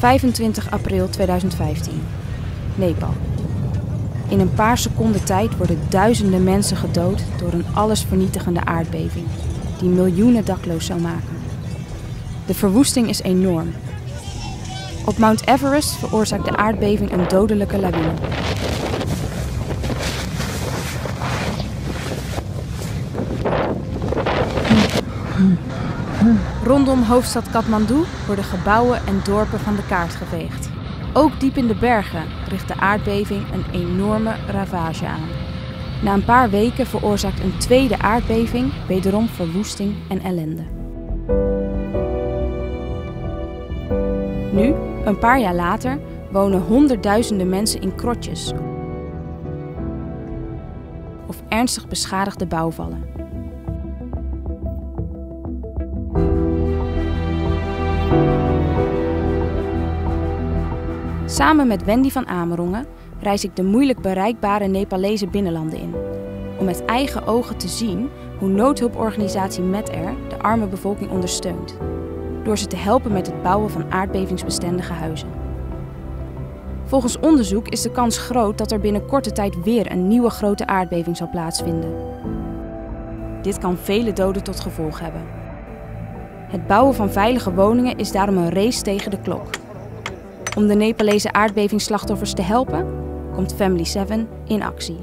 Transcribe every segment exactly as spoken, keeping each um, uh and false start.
vijfentwintig april tweeduizend vijftien, Nepal. In een paar seconden tijd worden duizenden mensen gedood door een allesvernietigende aardbeving die miljoenen dakloos zou maken. De verwoesting is enorm. Op Mount Everest veroorzaakt de aardbeving een dodelijke lawine. Rondom hoofdstad Kathmandu worden gebouwen en dorpen van de kaart geveegd. Ook diep in de bergen richt de aardbeving een enorme ravage aan. Na een paar weken veroorzaakt een tweede aardbeving wederom verwoesting en ellende. Nu, een paar jaar later, wonen honderdduizenden mensen in krotjes of ernstig beschadigde bouwvallen. Samen met Wendy van Amerongen reis ik de moeilijk bereikbare Nepalese binnenlanden in, om met eigen ogen te zien hoe noodhulporganisatie Med-Air de arme bevolking ondersteunt, door ze te helpen met het bouwen van aardbevingsbestendige huizen. Volgens onderzoek is de kans groot dat er binnen korte tijd weer een nieuwe grote aardbeving zal plaatsvinden. Dit kan vele doden tot gevolg hebben. Het bouwen van veilige woningen is daarom een race tegen de klok. Om de Nepalese aardbevingsslachtoffers te helpen, komt Family seven in actie.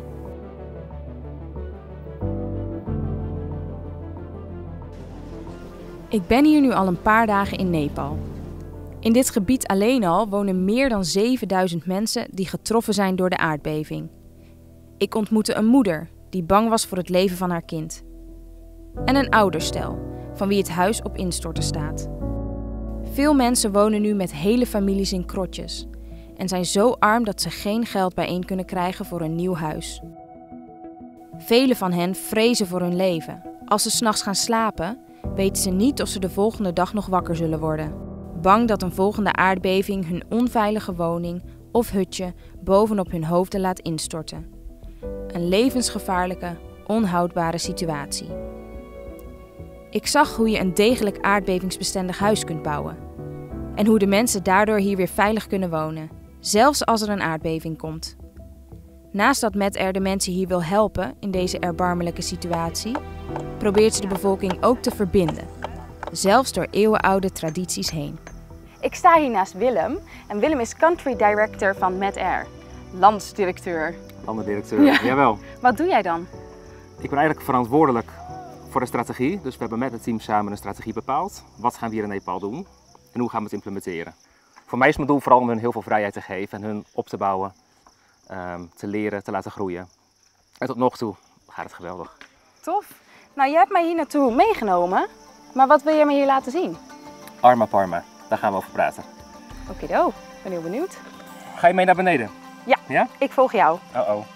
Ik ben hier nu al een paar dagen in Nepal. In dit gebied alleen al wonen meer dan zevenduizend mensen die getroffen zijn door de aardbeving. Ik ontmoette een moeder die bang was voor het leven van haar kind. En een ouderstel, van wie het huis op instorten staat. Veel mensen wonen nu met hele families in krotjes en zijn zo arm dat ze geen geld bijeen kunnen krijgen voor een nieuw huis. Velen van hen vrezen voor hun leven. Als ze 's nachts gaan slapen, weten ze niet of ze de volgende dag nog wakker zullen worden. Bang dat een volgende aardbeving hun onveilige woning of hutje bovenop hun hoofden laat instorten. Een levensgevaarlijke, onhoudbare situatie. Ik zag hoe je een degelijk aardbevingsbestendig huis kunt bouwen. En hoe de mensen daardoor hier weer veilig kunnen wonen, zelfs als er een aardbeving komt. Naast dat Med-Air de mensen hier wil helpen in deze erbarmelijke situatie, probeert ze de bevolking ook te verbinden, zelfs door eeuwenoude tradities heen. Ik sta hier naast Willem en Willem is Country Director van Med-Air, landsdirecteur. Landendirecteur, ja. Jawel. Wat doe jij dan? Ik ben eigenlijk verantwoordelijk voor de strategie, dus we hebben met het team samen een strategie bepaald. Wat gaan we hier in Nepal doen en hoe gaan we het implementeren? Voor mij is mijn doel vooral om hun heel veel vrijheid te geven en hun op te bouwen, um, te leren, te laten groeien. En tot nog toe gaat het geweldig. Tof. Nou, jij hebt mij hier naartoe meegenomen, maar wat wil jij me hier laten zien? Arma Parma, daar gaan we over praten. Okido, ik ben heel benieuwd. Ga je mee naar beneden? Ja, ja? Ik volg jou. Oh oh.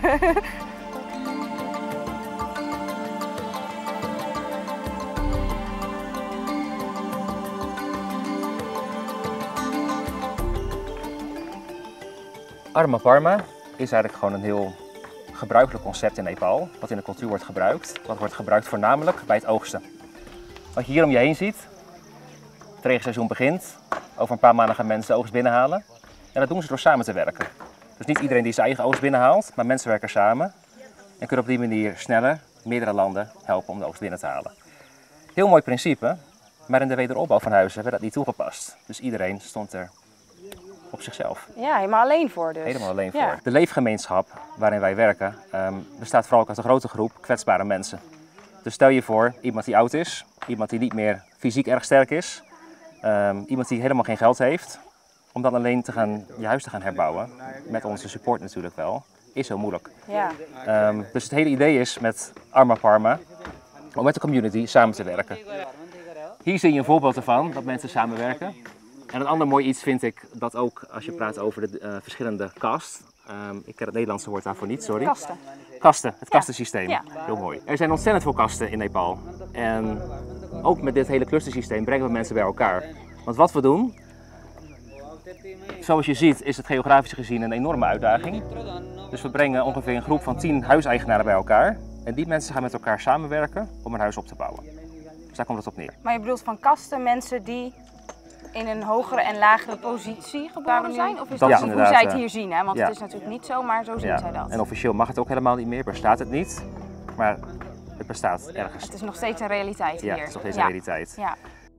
Arma Parma is eigenlijk gewoon een heel gebruikelijk concept in Nepal, wat in de cultuur wordt gebruikt. Wat wordt gebruikt voornamelijk bij het oogsten. Wat je hier om je heen ziet, het regenseizoen begint, over een paar maanden gaan mensen de oogst binnenhalen. En dat doen ze door samen te werken. Dus niet iedereen die zijn eigen oogst binnenhaalt, maar mensen werken samen en kunnen op die manier sneller meerdere landen helpen om de oogst binnen te halen. Heel mooi principe, maar in de wederopbouw van huizen werd dat niet toegepast. Dus iedereen stond er op zichzelf. Ja, helemaal alleen voor dus. Helemaal alleen ja. voor. De leefgemeenschap waarin wij werken um, bestaat vooral ook uit een grote groep kwetsbare mensen. Dus stel je voor, iemand die oud is, iemand die niet meer fysiek erg sterk is, um, iemand die helemaal geen geld heeft, om dan alleen te gaan, je huis te gaan herbouwen, met onze support natuurlijk wel, is heel moeilijk. Ja. Um, dus het hele idee is met Arma Parma om met de community samen te werken. Hier zie je een voorbeeld ervan, dat mensen samenwerken. En een ander mooi iets vind ik dat ook als je praat over de uh, verschillende kast. Um, ik ken het Nederlandse woord daarvoor niet, sorry. Kasten. Kasten, het kastensysteem. Ja. Heel mooi. Er zijn ontzettend veel kasten in Nepal. En ook met dit hele clustersysteem brengen we mensen bij elkaar. Want wat we doen, zoals je ziet is het geografisch gezien een enorme uitdaging. Dus we brengen ongeveer een groep van tien huiseigenaren bij elkaar. En die mensen gaan met elkaar samenwerken om een huis op te bouwen. Dus daar komt het op neer. Maar je bedoelt van kasten mensen die... in een hogere en lagere positie geboren zijn? Of is dat, dat is hoe zij het uh, hier zien? Hè? Want ja. het is natuurlijk niet zo, maar zo zien ja. zij dat. En officieel mag het ook helemaal niet meer, bestaat het niet. Maar het bestaat ergens. Het is nog steeds een realiteit hier. Ja, het is nog steeds ja. een realiteit. Ja.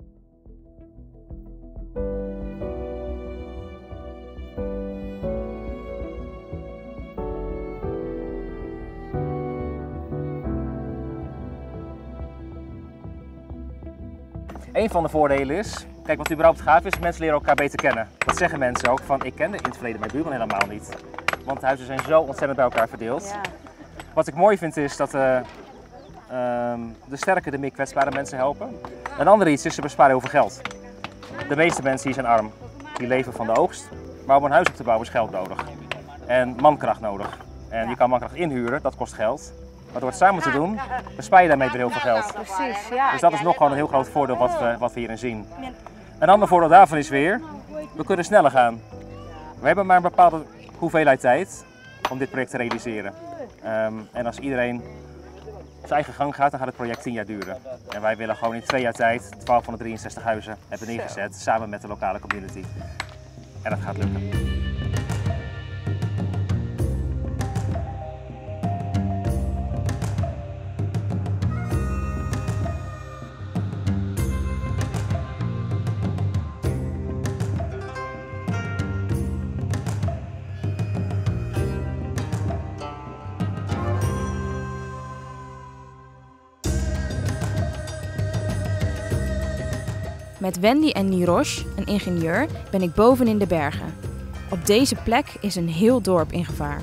Een van de voordelen is, kijk wat überhaupt gaaf is, mensen leren elkaar beter kennen. Dat zeggen mensen ook, van ik kende in het verleden mijn buurman helemaal niet. Want de huizen zijn zo ontzettend bij elkaar verdeeld. Ja. Wat ik mooi vind is dat uh, um, de sterke de meer kwetsbare mensen helpen. Een ander iets is, ze besparen heel veel geld. De meeste mensen hier zijn arm, die leven van de oogst. Maar om een huis op te bouwen is geld nodig. En mankracht nodig. En je kan mankracht inhuren, dat kost geld. Maar door het samen te doen, bespaar je daarmee weer heel veel geld. Precies, ja. Dus dat is nog gewoon een heel groot voordeel wat we, wat we hierin zien. Een ander voordeel daarvan is weer, we kunnen sneller gaan. We hebben maar een bepaalde hoeveelheid tijd om dit project te realiseren. Um, en als iedereen zijn eigen gang gaat, dan gaat het project tien jaar duren. En wij willen gewoon in twee jaar tijd twaalfhonderddrieënzestig huizen hebben neergezet, samen met de lokale community. En dat gaat lukken. Met Wendy en Nirosh, een ingenieur, ben ik boven in de bergen. Op deze plek is een heel dorp in gevaar.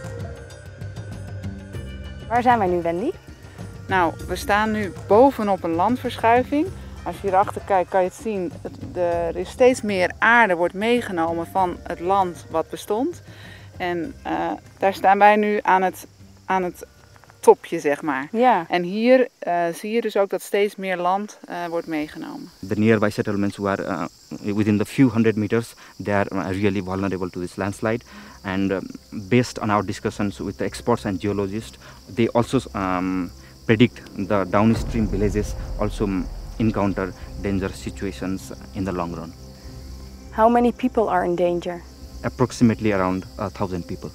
Waar zijn wij nu, Wendy? Nou, we staan nu bovenop een landverschuiving. Als je hierachter kijkt kan je het zien, het, de, er is steeds meer aarde wordt meegenomen van het land wat bestond. En uh, daar staan wij nu aan het, aan het topje, zeg maar. Ja. En hier uh, zie je dus ook dat steeds meer land uh, wordt meegenomen. The nearby settlements who are uh, within the few hundred meters, they are uh, really vulnerable to this landslide. And um, based on our discussions with the experts and geologists, they also um, predict the downstream villages also encounter dangerous situations in the long run. How many people are in danger? Approximately around a thousand people.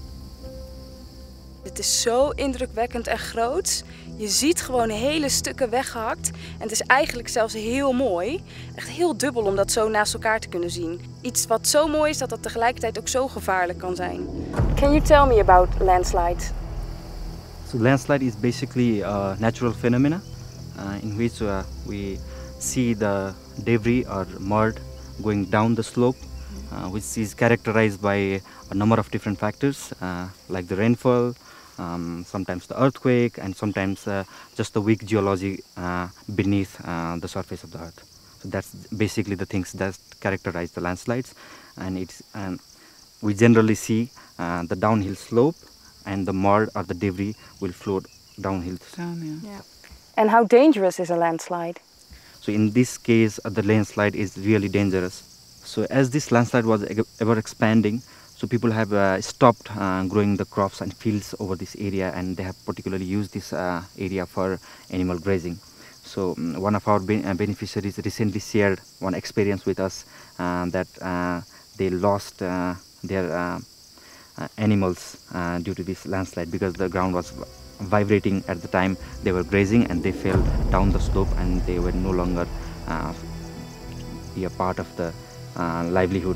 Het is zo indrukwekkend en groot. Je ziet gewoon hele stukken weggehakt. En het is eigenlijk zelfs heel mooi. Echt heel dubbel om dat zo naast elkaar te kunnen zien. Iets wat zo mooi is dat dat tegelijkertijd ook zo gevaarlijk kan zijn. Can you tell me about landslide? So landslide is basically a natural phenomena uh, in which uh, we see the debris or mud going down the slope, uh, which is characterized by a number of different factors uh, like the rainfall, um, sometimes the earthquake, and sometimes uh, just the weak geology uh, beneath uh, the surface of the earth. So that's basically the things that characterize the landslides, and it's and we generally see uh, the downhill slope, and the mud or the debris will float downhill. Down, yeah. Yeah. And how dangerous is a landslide? So in this case, uh, the landslide is really dangerous. So as this landslide was ever expanding, so people have uh, stopped uh, growing the crops and fields over this area, and they have particularly used this uh, area for animal grazing. So um, one of our be uh, beneficiaries recently shared one experience with us uh, that uh, they lost uh, their uh, uh, animals uh, due to this landslide because the ground was vibrating at the time they were grazing, and they fell down the slope and they were no longer uh, be a part of the uh, livelihood.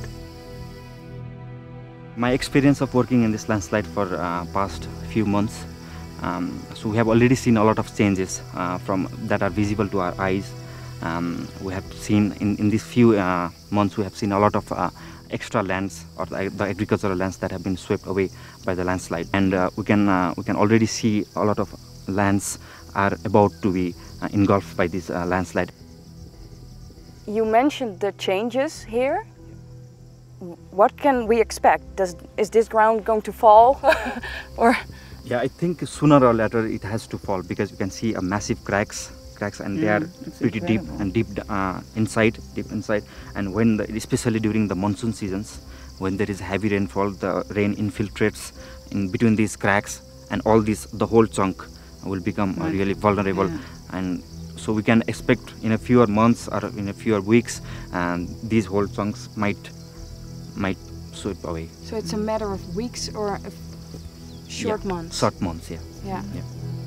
My experience of working in this landslide for uh, past few months, um, so we have already seen a lot of changes uh, from that are visible to our eyes. Um, we have seen in, in these few uh, months we have seen a lot of uh, extra lands or the, the agricultural lands that have been swept away by the landslide, and uh, we can uh, we can already see a lot of lands are about to be uh, engulfed by this uh, landslide. You mentioned the changes here. What can we expect? Does is this ground going to fall, or? Yeah, I think sooner or later it has to fall because you can see a massive cracks. cracks and they Yeah, are it's pretty incredible. deep and deep uh, inside deep inside and when the, especially during the monsoon seasons, when there is heavy rainfall, the rain infiltrates in between these cracks, and all this the whole chunk will become uh, Right. really vulnerable. Yeah. And So we can expect in a few months or in a few weeks, and these whole chunks might might sweep away. So it's a matter of weeks or a short yeah. months? Short months, yeah. Yeah. yeah.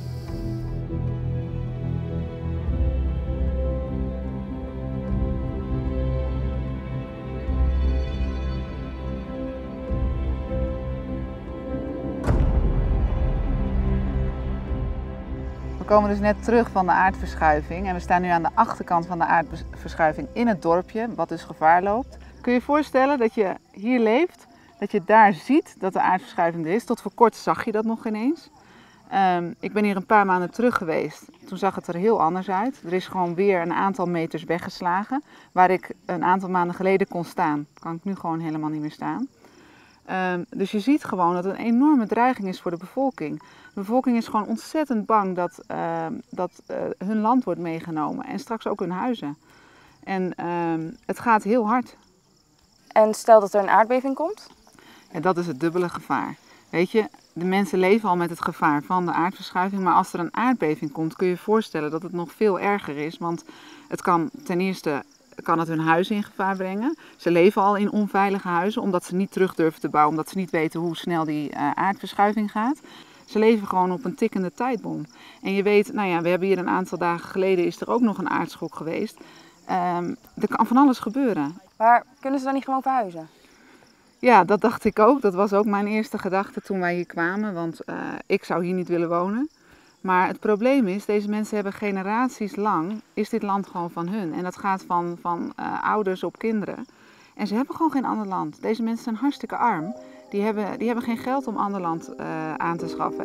We komen dus net terug van de aardverschuiving en we staan nu aan de achterkant van de aardverschuiving in het dorpje, wat dus gevaar loopt. Kun je je voorstellen dat je hier leeft, dat je daar ziet dat de aardverschuiving er is? Tot voor kort zag je dat nog ineens. Um, ik ben hier een paar maanden terug geweest. Toen zag het er heel anders uit. Er is gewoon weer een aantal meters weggeslagen. Waar ik een aantal maanden geleden kon staan, kan ik nu gewoon helemaal niet meer staan. Um, dus je ziet gewoon dat het een enorme dreiging is voor de bevolking. De bevolking is gewoon ontzettend bang dat, uh, dat uh, hun land wordt meegenomen en straks ook hun huizen. En uh, het gaat heel hard. En stel dat er een aardbeving komt? Ja, dat is het dubbele gevaar. Weet je, de mensen leven al met het gevaar van de aardverschuiving, maar als er een aardbeving komt kun je je voorstellen dat het nog veel erger is. Want het kan ten eerste kan het hun huizen in gevaar brengen. Ze leven al in onveilige huizen omdat ze niet terug durven te bouwen, omdat ze niet weten hoe snel die uh, aardverschuiving gaat. Ze leven gewoon op een tikkende tijdbom. En je weet, nou ja, we hebben hier een aantal dagen geleden is er ook nog een aardschok geweest. Um, er kan van alles gebeuren. Maar kunnen ze dan niet gewoon verhuizen? Ja, dat dacht ik ook. Dat was ook mijn eerste gedachte toen wij hier kwamen, want uh, ik zou hier niet willen wonen. Maar het probleem is, deze mensen hebben generaties lang, is dit land gewoon van hun. En dat gaat van, van uh, ouders op kinderen. En ze hebben gewoon geen ander land. Deze mensen zijn hartstikke arm. Die hebben, die hebben geen geld om ander land uh, aan te schaffen.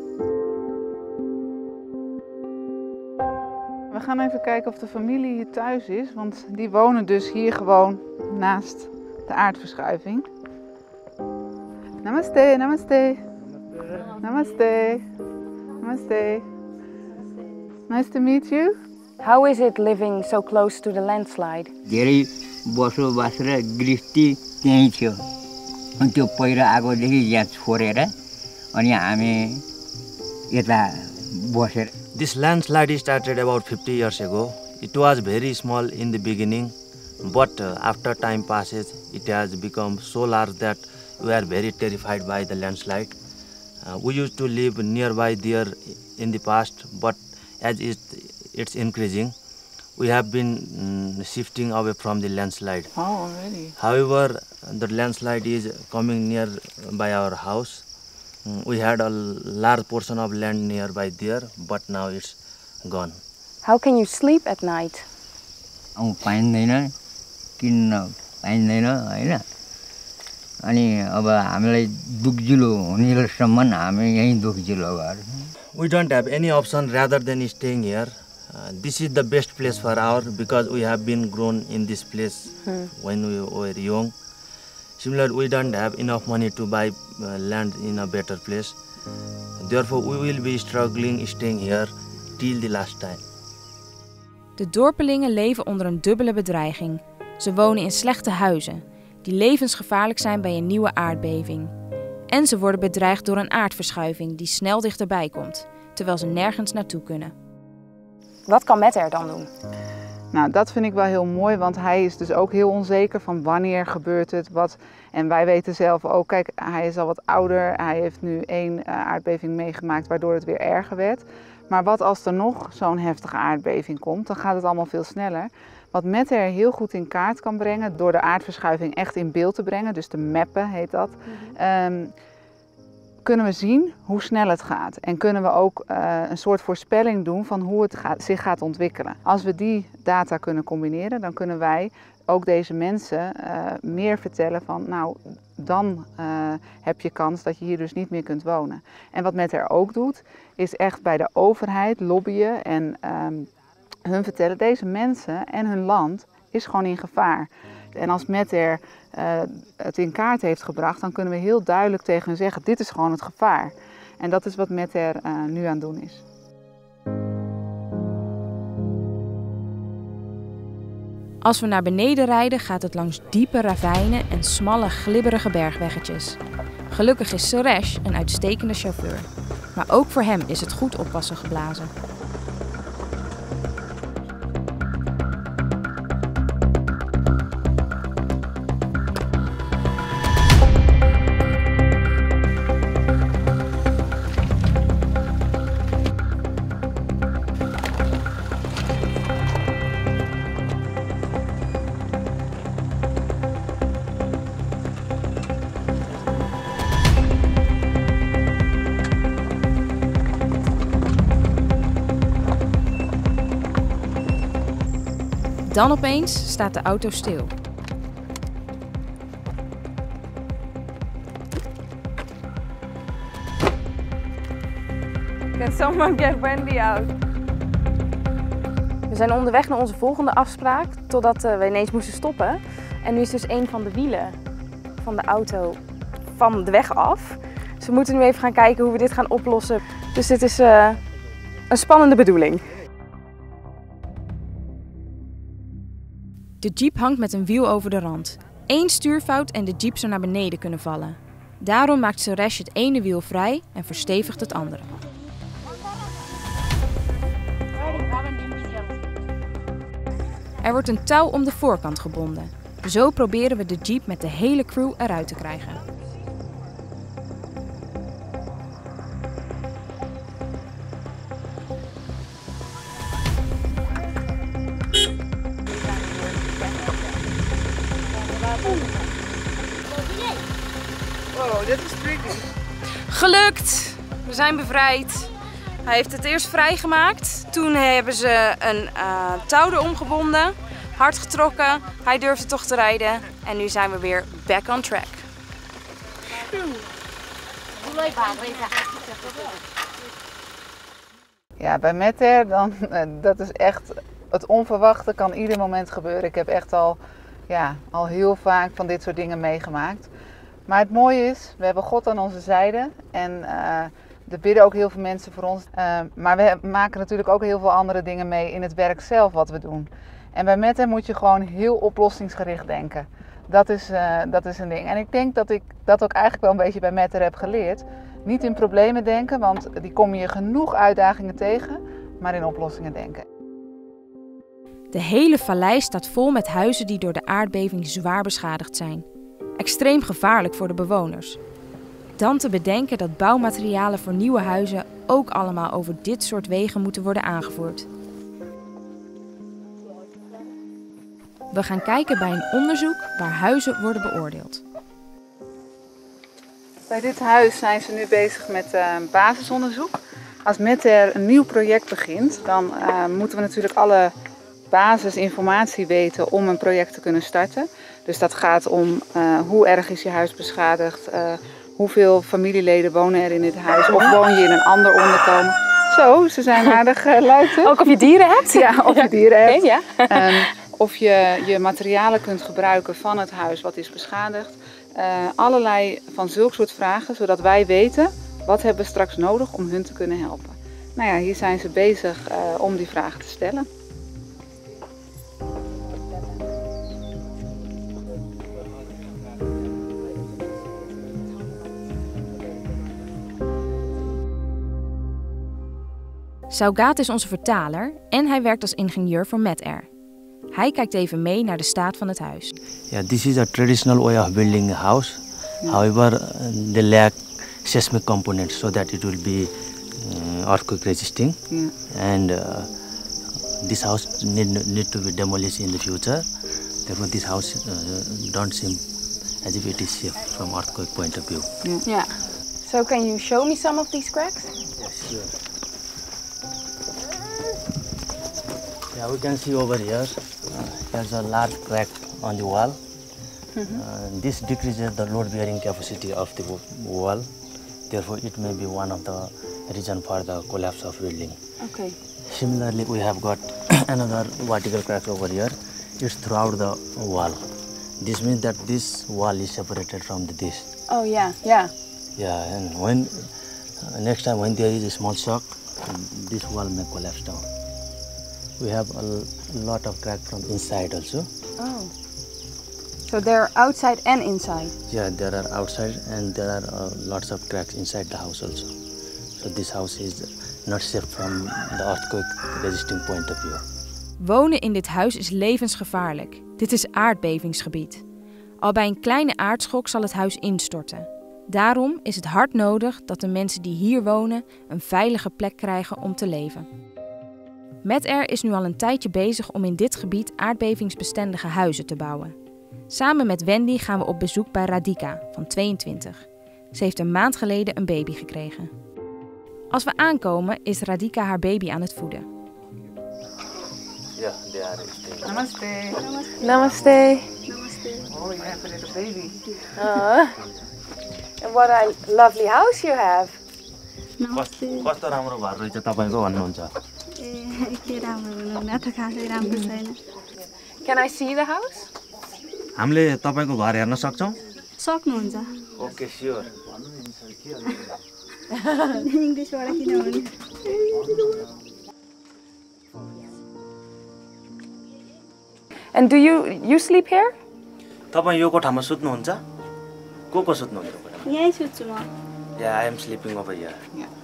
We gaan even kijken of de familie hier thuis is, want die wonen dus hier gewoon naast de aardverschuiving. Namaste, namaste. Namaste. Namaste. Nice to meet you. How is it living so close to the landslide? धेरै बसोबास र गृहस्थी त्यहीँ थियो. अनि त्यो पहिरो आएकोदेखि यहाँ छोडेर अनि हामी यता बसेर. This landslide started about fifty years ago. It was very small in the beginning, but uh, after time passes, it has become so large that we are very terrified by the landslide. Uh, we used to live nearby there in the past, but as it, it's increasing, we have been um, shifting away from the landslide. Oh, already. However, the landslide is coming near by our house. Um, we had a large portion of land nearby there, but now it's gone. How can you sleep at night? अब पाइँदैन, किन्न पाइँदैन हैन. अनि अब हामीलाई दुखजिलो हुनेसम्म हामी यही दुखजिलो घर. We don't have any option rather than staying here. Uh, this is the best place for our because we have been grown in this place hmm. when we were young. Similarly, we don't have enough money to buy uh, land in a better place. Therefore, we will be struggling staying here till the last time. De dorpelingen leven onder een dubbele bedreiging. Ze wonen in slechte huizen, die levensgevaarlijk zijn bij een nieuwe aardbeving. En ze worden bedreigd door een aardverschuiving die snel dichterbij komt, terwijl ze nergens naartoe kunnen. Wat kan Metter dan doen? Nou, dat vind ik wel heel mooi, want hij is dus ook heel onzeker van wanneer gebeurt het, wat. En wij weten zelf ook, kijk, hij is al wat ouder, hij heeft nu één aardbeving meegemaakt waardoor het weer erger werd. Maar wat als er nog zo'n heftige aardbeving komt, dan gaat het allemaal veel sneller. Wat Metter heel goed in kaart kan brengen, door de aardverschuiving echt in beeld te brengen, dus te mappen heet dat, mm-hmm. um, kunnen we zien hoe snel het gaat. En kunnen we ook uh, een soort voorspelling doen van hoe het gaat, zich gaat ontwikkelen. Als we die data kunnen combineren, dan kunnen wij ook deze mensen uh, meer vertellen van, nou, dan uh, heb je kans dat je hier dus niet meer kunt wonen. En wat Metter ook doet, is echt bij de overheid lobbyen en um, hun vertellen, deze mensen en hun land is gewoon in gevaar. En als Metter uh, het in kaart heeft gebracht, dan kunnen we heel duidelijk tegen hen zeggen, dit is gewoon het gevaar. En dat is wat Metter uh, nu aan het doen is. Als we naar beneden rijden, gaat het langs diepe ravijnen en smalle, glibberige bergweggetjes. Gelukkig is Suresh een uitstekende chauffeur. Maar ook voor hem is het goed oppassen geblazen. Dan opeens staat de auto stil. Can someone get Wendy out? We zijn onderweg naar onze volgende afspraak, totdat we ineens moesten stoppen. En nu is dus een van de wielen van de auto van de weg af. Dus we moeten nu even gaan kijken hoe we dit gaan oplossen. Dus dit is uh, een spannende bedoeling. De jeep hangt met een wiel over de rand. Eén stuurfout en de jeep zou naar beneden kunnen vallen. Daarom maakt Suresh het ene wiel vrij en verstevigt het andere. Er wordt een touw om de voorkant gebonden. Zo proberen we de jeep met de hele crew eruit te krijgen. Wow, dit is tricky. Gelukt! We zijn bevrijd. Hij heeft het eerst vrijgemaakt. Toen hebben ze een uh, touw erom gebonden. Hard getrokken. Hij durfde toch te rijden. En nu zijn we weer back on track. Ja, bij Met-Air, dan, dat is echt het onverwachte, kan ieder moment gebeuren. Ik heb echt al, ja, al heel vaak van dit soort dingen meegemaakt. Maar het mooie is, we hebben God aan onze zijde en uh, er bidden ook heel veel mensen voor ons. Uh, maar we maken natuurlijk ook heel veel andere dingen mee in het werk zelf wat we doen. En bij Met-Air moet je gewoon heel oplossingsgericht denken. Dat is, uh, dat is een ding. En ik denk dat ik dat ook eigenlijk wel een beetje bij Met-Air heb geleerd. Niet in problemen denken, want die kom je genoeg uitdagingen tegen, maar in oplossingen denken. De hele vallei staat vol met huizen die door de aardbeving zwaar beschadigd zijn. Extreem gevaarlijk voor de bewoners. Dan te bedenken dat bouwmaterialen voor nieuwe huizen ook allemaal over dit soort wegen moeten worden aangevoerd. We gaan kijken bij een onderzoek waar huizen worden beoordeeld. Bij dit huis zijn ze nu bezig met uh, basisonderzoek. Als Met-Air een nieuw project begint, dan uh, moeten we natuurlijk alle basisinformatie weten om een project te kunnen starten. Dus dat gaat om uh, hoe erg is je huis beschadigd, uh, hoeveel familieleden wonen er in dit huis of woon je in een ander onderkomen. Zo, ze zijn aardig uh, luid. Ook of je dieren hebt? Ja, of je dieren hebt. Okay, ja. um, of je je materialen kunt gebruiken van het huis wat is beschadigd. Uh, allerlei van zulke soort vragen, zodat wij weten wat hebben we straks nodig om hun te kunnen helpen. Nou ja, hier zijn ze bezig uh, om die vragen te stellen. Saugat is onze vertaler en hij werkt als ingenieur voor Met-Air. Hij kijkt even mee naar de staat van het huis. Yeah, this is a traditional way of building a house. Yeah. However, uh, they lack seismic components so that it will be uh, earthquake resisting. Yeah. And uh, this house need, need to be demolished in the future. Therefore, this house uh, don't seem as if it is safe from earthquake point of view. Yeah. Yeah. So can you show me some of these cracks? Yes, sure. Yeah, we can see over here, uh, there's a large crack on the wall. Mm-hmm. uh, this decreases the load bearing capacity of the wall. Therefore, it may be one of the reason for the collapse of building. Okay. Similarly, we have got another vertical crack over here. It's throughout the wall. This means that this wall is separated from the this. Oh yeah, yeah. Yeah, and when uh, next time when there is a small shock, this wall may collapse down. We have a lot of crack from inside also. Oh. So they're outside and inside? Yeah, there are outside and there are uh, lots of cracks inside the house also. So this house is not safe from the earthquake resisting point of view. Wonen in dit huis is levensgevaarlijk. Dit is aardbevingsgebied. Al bij een kleine aardschok zal het huis instorten. Daarom is het hard nodig dat de mensen die hier wonen een veilige plek krijgen om te leven. Met-Air is nu al een tijdje bezig om in dit gebied aardbevingsbestendige huizen te bouwen. Samen met Wendy gaan we op bezoek bij Radhika van tweeëntwintig. Ze heeft een maand geleden een baby gekregen. Als we aankomen is Radhika haar baby aan het voeden. Yeah, they are staying. Namaste. Namaste. Oh, you have a little baby. Uh, and what a lovely house you have. कस- कस्तो राम्रो घर रहेछ तपाईँको भन्नुहुन्छ ए के राम्रो भन्नु त खासै राम्रो छैन Can I see the house? हामीले तपाईँको घर हेर्न सक्छौँ सक्नुहुन्छ ओके स्योर इङ्ग्लिसबाट किन भन्नु And do you you sleep here? तपाईँ यो कोठामा सुत्नुहुन्छ को को सुत्नुहुन्छ यो कोठामा यहीँ सुत्छु म या I am sleeping over here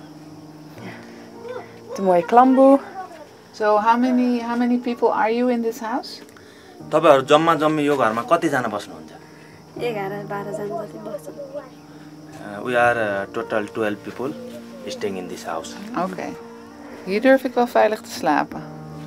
De mooie klamboe. So how many how many people are you in this house? तपाईँहरू जम्मा जम्मी यो घरमा कतिजना बस्नुहुन्छ एघार बाह्रजना जति बस्छन् we are total twelve people staying in this house. Oké. Hier durf ik wel veilig te slapen.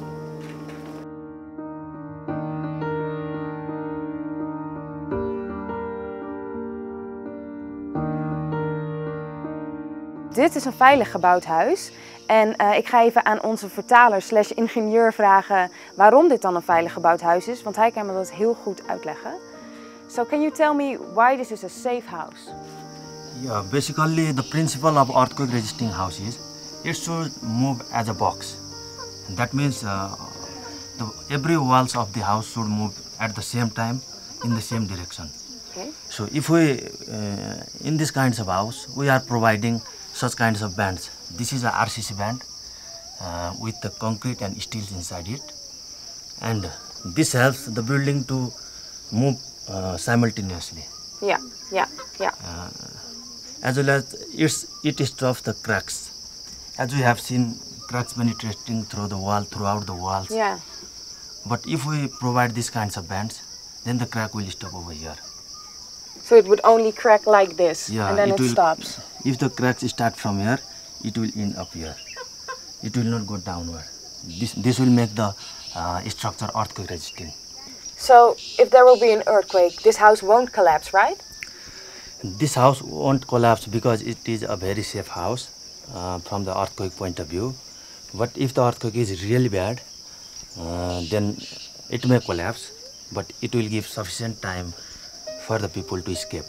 Dit is een veilig gebouwd huis. En uh, ik ga even aan onze vertaler slash ingenieur vragen waarom dit dan een veilig gebouwd huis is. Want hij kan me dat heel goed uitleggen. So can you tell me why this is a safe house? Yeah, basically the principle of earthquake resisting house is it should move as a box. And that means uh, the, every walls of the house should move at the same time in the same direction. Okay. So if we, uh, in this kinds of house, we are providing such kinds of bands. This is a R C C band uh, with the concrete and steels inside it. And this helps the building to move uh, simultaneously. Ja, ja, ja. Uh, as well as it's, it stops the cracks. As we have seen cracks penetrating through the wall, throughout the walls. Ja. But if we provide these kinds of bands, then the crack will stop over here. So it would only crack like this Yeah, and then it, will, stops. If the cracks start from here, it will end up here. It will not go downward. This, this will make the uh, structure earthquake resisting. So if there will be an earthquake, this house won't collapse, right? This house won't collapse because it is a very safe house uh, from the earthquake point of view. But if the earthquake is really bad, uh, then it may collapse, but it will give sufficient time for the people to escape.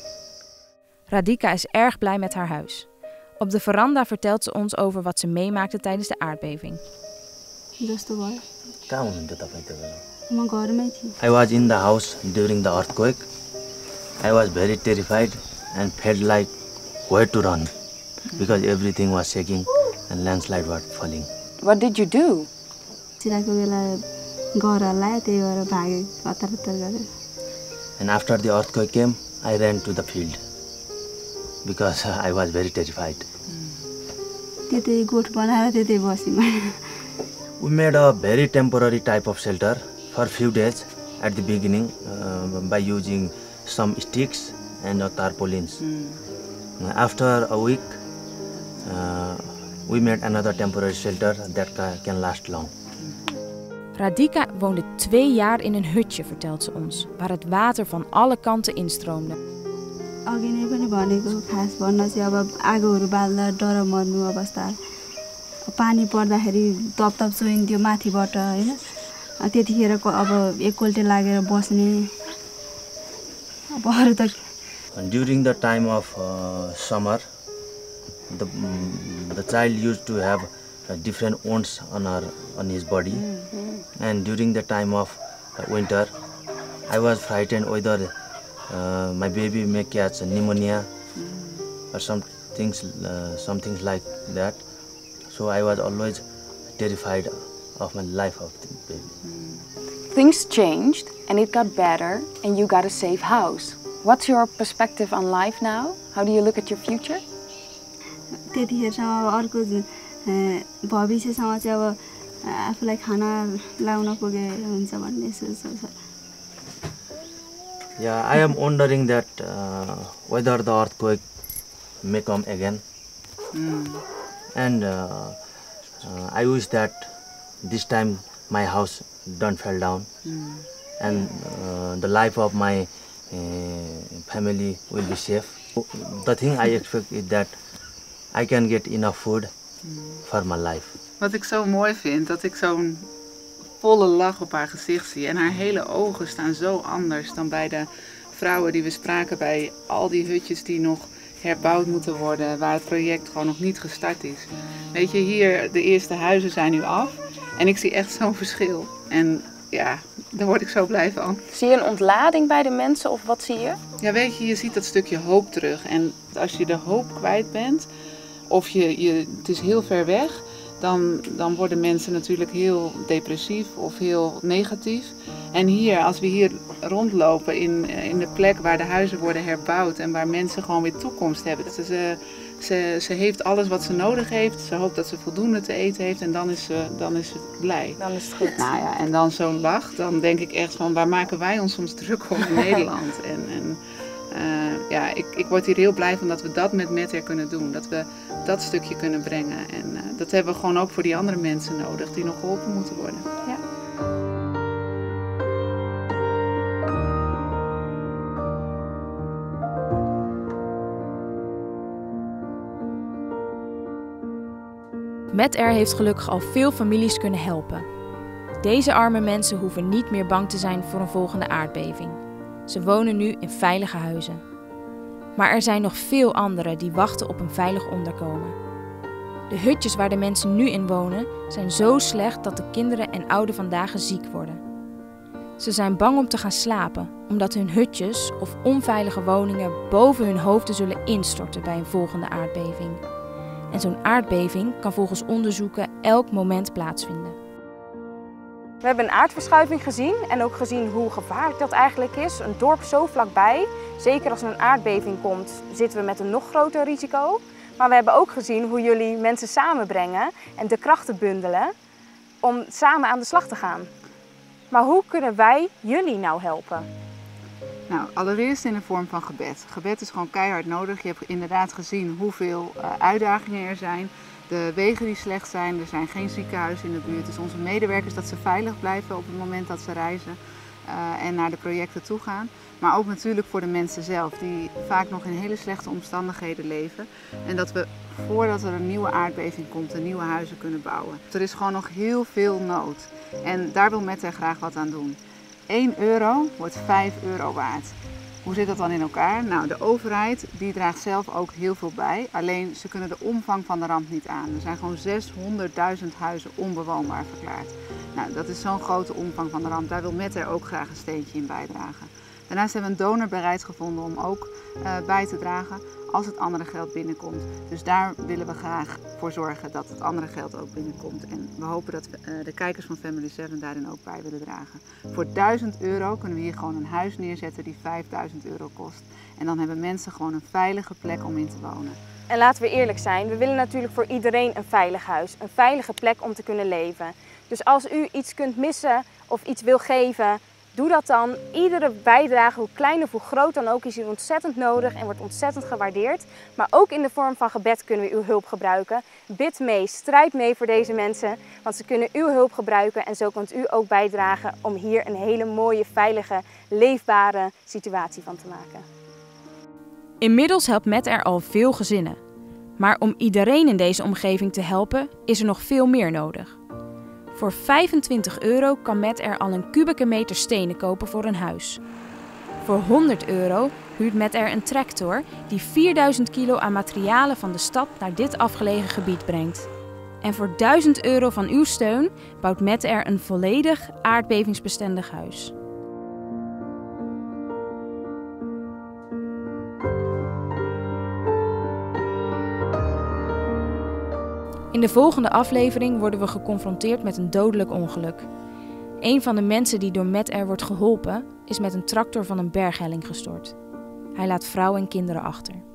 Radhika is erg blij met haar huis. Op de veranda vertelt ze ons over wat ze meemaakte tijdens de aardbeving. जस्तो भयो कहाँ हुनुहुन्थ्यो तपाईँ त्यो बेला? म घरमै थिएँ I was in the house during the earthquake. I was very terrified and felt like where to run because everything was shaking and landslide was falling. What did you do? चिराको बेला घर हल्लायो त्यही भएर भागेँ हतार हतार गरेर And after the earthquake came, I ran to the field because I was very terrified. त्यतै गोठ बनाएर त्यतै बसेँ मैले We made a very temporary type of shelter for few days at the beginning uh, by using some sticks and uh, tarpaulins. After a week, uh, we made another temporary shelter that ca- can last long. Radhika woonde twee jaar in een hutje, vertelt ze ons, waar het water van alle kanten instroomde. अघि नै पनि भनेको खास भन्न चाहिँ अब आगोहरू बाल्दा डर मर्नु अवस्था पानी पर्दाखेरि तपतप चुहिन्थ्यो माथिबाट होइन त्यतिखेर अब एकपल्ट लागेर बस्ने अब अरू त During the time of uh, summer, the mm, the child used to have uh, different wounds on her on his body, mm-hmm. and during the time of uh, winter, I was frightened whether uh, my baby may catch pneumonia mm-hmm. or some things, uh, some things like that. So I was always terrified of my life of the baby. Things changed and it got better and you got a safe house. What's your perspective on life now? How do you look at your future? त्यतिखेरसम्म अर्को भविष्यसँग चाहिँ अब आफूलाई खाना लाउन पुगे हुन्छ भन्ने सोच छ Yeah, I am wondering that uh, whether the earthquake may come again, mm. and uh, uh, I wish that this time my house don't fall down, mm. and uh, the life of my uh, family will be safe. The thing I expect is that I can get enough food mm. for my life. Wat ik zo mooi vind, dat ik zo'n volle lach op haar gezicht zie. En haar hele ogen staan zo anders dan bij de vrouwen die we spraken bij al die hutjes die nog herbouwd moeten worden, waar het project gewoon nog niet gestart is. Weet je, hier, de eerste huizen zijn nu af en ik zie echt zo'n verschil. En ja, daar word ik zo blij van. Zie je een ontlading bij de mensen of wat zie je? Ja, weet je, je ziet dat stukje hoop terug. En als je de hoop kwijt bent, of je, je, het is heel ver weg, dan, dan worden mensen natuurlijk heel depressief of heel negatief. En hier, als we hier rondlopen in, in de plek waar de huizen worden herbouwd en waar mensen gewoon weer toekomst hebben. Ze, ze, ze, ze heeft alles wat ze nodig heeft, ze hoopt dat ze voldoende te eten heeft en dan is ze, dan is ze blij. Dan is het goed. Nou ja, en dan zo'n lach, dan denk ik echt van waar maken wij ons soms druk om in Nederland. En, en uh, ja, ik, ik word hier heel blij van dat we dat met Met Air kunnen doen. Dat we dat stukje kunnen brengen. En uh, dat hebben we gewoon ook voor die andere mensen nodig die nog geholpen moeten worden. Ja. Met Air heeft gelukkig al veel families kunnen helpen. Deze arme mensen hoeven niet meer bang te zijn voor een volgende aardbeving. Ze wonen nu in veilige huizen. Maar er zijn nog veel anderen die wachten op een veilig onderkomen. De hutjes waar de mensen nu in wonen zijn zo slecht dat de kinderen en ouden vandaag ziek worden. Ze zijn bang om te gaan slapen, omdat hun hutjes of onveilige woningen boven hun hoofden zullen instorten bij een volgende aardbeving. En zo'n aardbeving kan volgens onderzoeken elk moment plaatsvinden. We hebben een aardverschuiving gezien en ook gezien hoe gevaarlijk dat eigenlijk is. Een dorp zo vlakbij, zeker als er een aardbeving komt, zitten we met een nog groter risico. Maar we hebben ook gezien hoe jullie mensen samenbrengen en de krachten bundelen om samen aan de slag te gaan. Maar hoe kunnen wij jullie nou helpen? Nou, allereerst in de vorm van gebed. Gebed is gewoon keihard nodig. Je hebt inderdaad gezien hoeveel uh, uitdagingen er zijn. De wegen die slecht zijn, er zijn geen ziekenhuizen in de buurt. Dus onze medewerkers dat ze veilig blijven op het moment dat ze reizen uh, en naar de projecten toe gaan. Maar ook natuurlijk voor de mensen zelf, die vaak nog in hele slechte omstandigheden leven. En dat we voordat er een nieuwe aardbeving komt, een nieuwe huizen kunnen bouwen. Er is gewoon nog heel veel nood. En daar wil Met Air graag wat aan doen. één euro wordt vijf euro waard. Hoe zit dat dan in elkaar? Nou, de overheid die draagt zelf ook heel veel bij. Alleen ze kunnen de omvang van de ramp niet aan. Er zijn gewoon zeshonderdduizend huizen onbewoonbaar verklaard. Nou, dat is zo'n grote omvang van de ramp. Daar wil Met Air ook graag een steentje in bijdragen. Daarnaast hebben we een donor bereid gevonden om ook uh, bij te dragen als het andere geld binnenkomt. Dus daar willen we graag voor zorgen dat het andere geld ook binnenkomt. En we hopen dat we, uh, de kijkers van Family seven daarin ook bij willen dragen. Voor duizend euro kunnen we hier gewoon een huis neerzetten die vijfduizend euro kost. En dan hebben mensen gewoon een veilige plek om in te wonen. En laten we eerlijk zijn, we willen natuurlijk voor iedereen een veilig huis, een veilige plek om te kunnen leven. Dus als u iets kunt missen of iets wil geven, doe dat dan. Iedere bijdrage, hoe klein of hoe groot dan ook, is hier ontzettend nodig en wordt ontzettend gewaardeerd. Maar ook in de vorm van gebed kunnen we uw hulp gebruiken. Bid mee, strijd mee voor deze mensen, want ze kunnen uw hulp gebruiken en zo kunt u ook bijdragen om hier een hele mooie, veilige, leefbare situatie van te maken. Inmiddels helpt Met Air al veel gezinnen. Maar om iedereen in deze omgeving te helpen, is er nog veel meer nodig. Voor vijfentwintig euro kan Met Air al een kubieke meter stenen kopen voor een huis. Voor honderd euro huurt Met Air een tractor die vierduizend kilo aan materialen van de stad naar dit afgelegen gebied brengt. En voor duizend euro van uw steun bouwt Met Air een volledig aardbevingsbestendig huis. In de volgende aflevering worden we geconfronteerd met een dodelijk ongeluk. Een van de mensen die door Met Air wordt geholpen is met een tractor van een berghelling gestort. Hij laat vrouw en kinderen achter.